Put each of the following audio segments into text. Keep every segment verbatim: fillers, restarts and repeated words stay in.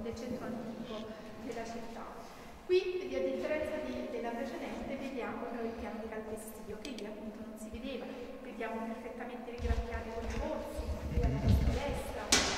del centro antico della città. Qui, a differenza di, della precedente, vediamo però il piano di calpestio, che lì appunto non si vedeva. Vediamo perfettamente rigraffiati con i corsi, dalla destra a destra.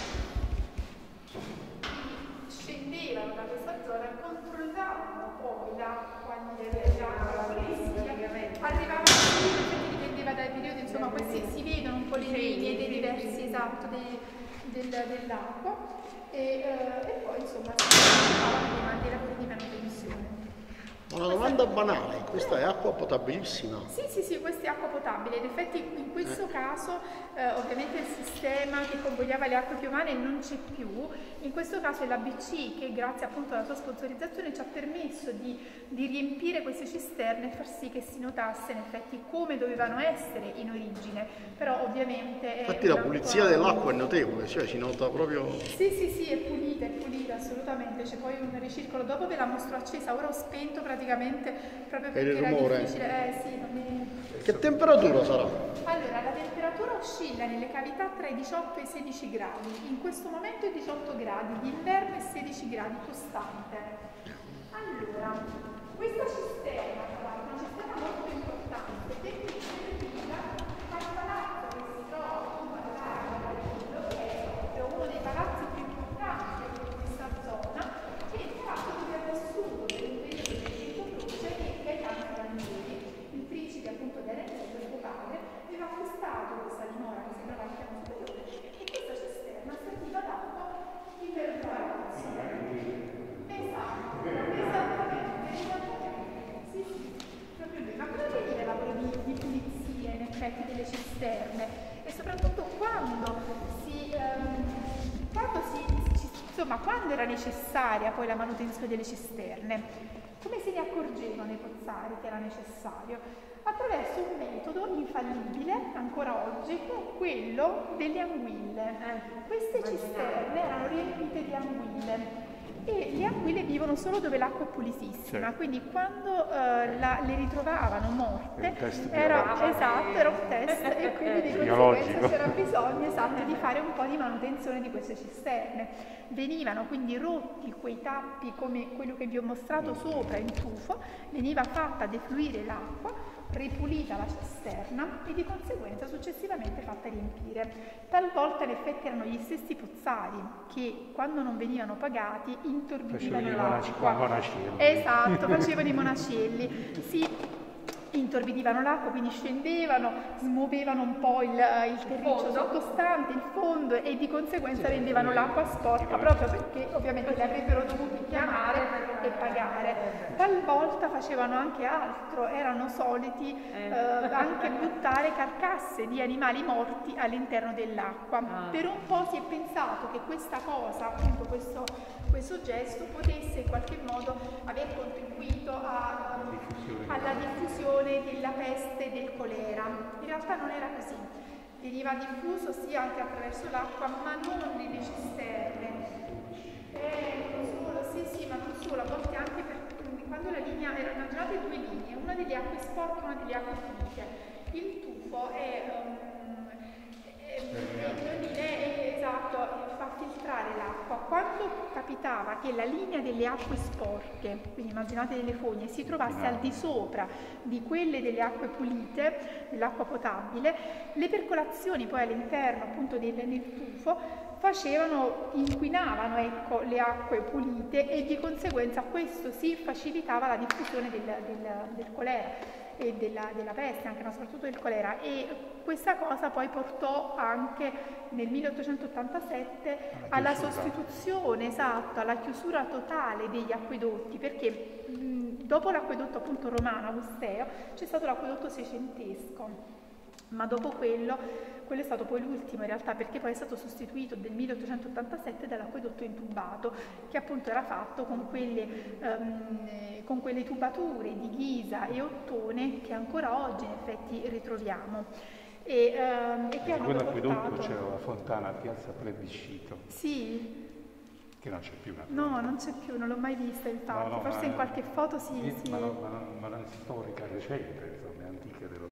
Scendevano da questa zona, controllavano poi l'acqua della polizia, arrivavano qui, dipendeva dai periodi, insomma, questi si vedono un po' le linee dei diversi, esatto, dei, del, dell'acqua e, eh, e poi insomma si trovavano dei mandi lavori di manutenzione. Una domanda banale, questa è acqua potabilissima? Sì, sì, sì, questa è acqua potabile. In effetti in questo caso eh, ovviamente il sistema che convogliava le acque piovane non c'è più. In questo caso è l'A B C che grazie appunto alla sua sponsorizzazione ci ha permesso di, di riempire queste cisterne e far sì che si notasse in effetti come dovevano essere in origine. Però ovviamente... Infatti la pulizia dell'acqua è notevole, cioè si nota proprio... Sì, sì, sì, è pulita, è pulita assolutamente. C'è poi un ricircolo, dopo ve la mostro accesa, ora ho spento praticamente proprio perché era difficile. Eh, sì, non è... Che temperatura sarà? Allora, la temperatura oscilla nelle cavità tra i diciotto e i sedici gradi. In questo momento è diciotto gradi, d'inverno è sedici gradi, costante. Allora, questa cisterna, tra l'altro, è una cisterna molto importante perché serviva al palazzo che si trova appunto all'area che è proprio uno dei palazzi più importanti di questa zona, che è il palazzo dove ha vissuto per un periodo del Quinto Croce e Gaetano Ranieri, il principe appunto di Arezzo, suo padre, aveva acquistato questa dimora che sembrava al piano superiore e questa cisterna serviva d'acqua in per il palazzo. Esatto, esattamente, esattamente, sì, sì, proprio lui. Ma cosa vuol dire lavoro di, di pulizia in effetti delle cisterne? E soprattutto quando si, ehm, quando si, ci, insomma, quando era necessaria poi la manutenzione delle cisterne? Come se ne accorgevano i pozzari che era necessario? Attraverso un metodo infallibile, ancora oggi, che è quello delle anguille. Queste cisterne erano riempite di anguille e le anguille vivono solo dove l'acqua è pulitissima, quindi quando eh, la, le ritrovavano morte era, esatto, era un test e quindi di conseguenza c'era bisogno esatto, di fare un po' di manutenzione di queste cisterne. Venivano quindi rotti quei tappi come quello che vi ho mostrato sopra in tufo, veniva fatta defluire l'acqua, ripulita la cisterna e di conseguenza successivamente fatta riempire. Talvolta in effetti erano gli stessi pozzari che quando non venivano pagati intorbidivano l'acqua. Esatto, facevano i monacelli. Si intorbidivano l'acqua, quindi scendevano, smuovevano un po' il, il terriccio sottostante, il fondo e di conseguenza rendevano l'acqua sporca proprio perché ovviamente le avrebbero dovuti chiamare e pagare. Talvolta facevano anche altro, erano soliti eh, anche buttare carcasse di animali morti all'interno dell'acqua. Per un po' si è pensato che questa cosa, appunto questo, questo gesto, potesse in qualche modo aver contribuito a, alla diffusione della peste e del colera. In realtà non era così, veniva diffuso sia anche attraverso l'acqua ma non nelle cisterne. Eh, non solo, sì sì, ma non solo, a volte anche per, quando la linea, era, immaginate due linee, una delle acque sporche e una delle acque pulite. Il tufo è, um, è, è, è, esatto, fa filtrare l'acqua. Quando capitava che la linea delle acque sporche, quindi immaginate delle fogne, si trovasse al di sopra di quelle delle acque pulite, dell'acqua potabile, le percolazioni poi all'interno appunto del, del tufo facevano, inquinavano ecco, le acque pulite e di conseguenza questo si facilitava la diffusione del, del, del colera e della, della peste, anche ma soprattutto del colera, e questa cosa poi portò anche nel milleottocentottantasette alla sostituzione, esatto, alla chiusura totale degli acquedotti, perché mh, dopo l'acquedotto appunto romano, Augusteo, c'è stato l'acquedotto seicentesco. Ma dopo quello, quello è stato poi l'ultimo in realtà, perché poi è stato sostituito nel milleottocentottantasette dall'acquedotto intubato, che appunto era fatto con quelle, um, con quelle tubature di ghisa e ottone che ancora oggi in effetti ritroviamo. E, um, e che hanno quell'acquedotto c'era la fontana a Piazza Plebiscito. Sì. Che non c'è più. No, non c'è più, non l'ho mai vista infatti, no, no, forse in qualche foto sì. sì, sì. Ma, non, ma, non, ma non è storica recente, insomma, è antica dello